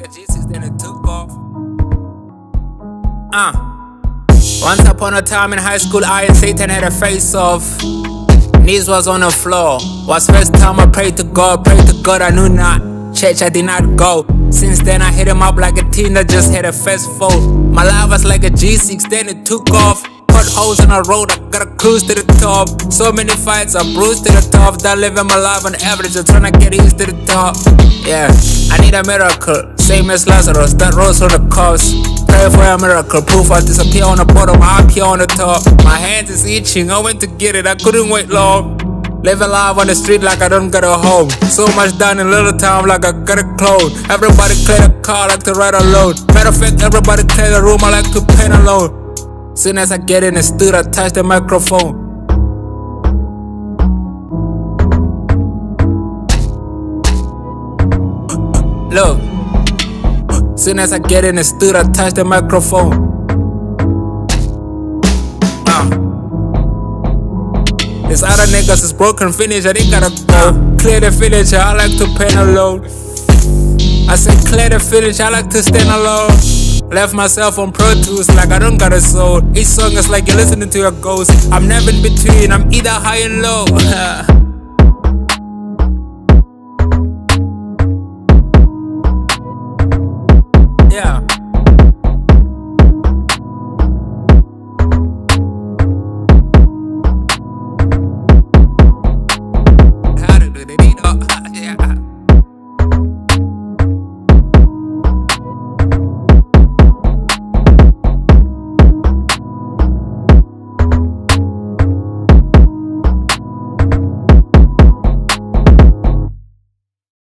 a G6, then it took off. Once upon a time in high school, I and Satan had a face-off. Knees was on the floor. Was first time I prayed to God, I knew not. Church, I did not go. Since then I hit him up like a teen that just had a fast fold. My life was like a G6, then it took off. Potholes in the road, I gotta cruise to the top. So many fights, I bruised to the top. Done living my life on average, I'm trying to get east to the top. Yeah, I need a miracle, same as Lazarus, that rose on the cross. Pray for a miracle, proof I disappear on the bottom, I appear on the top. My hands is itching, I went to get it, I couldn't wait long. Living life on the street like I don't got a home. So much done in little time like I got a clone. Everybody clear the car, I like to ride alone. Matter of fact, everybody clear the room, I like to paint alone. Soon as I get in the studio, I touch the microphone. Look, soon as I get in the studio, I touch the microphone. This other niggas is broken finish, I didn't gotta go. Clear the finish, I like to paint alone. I said clear the finish, I like to stand alone. Left myself on Pro Tools like I don't got a soul. Each song is like you're listening to a ghost. I'm never in between, I'm either high and low.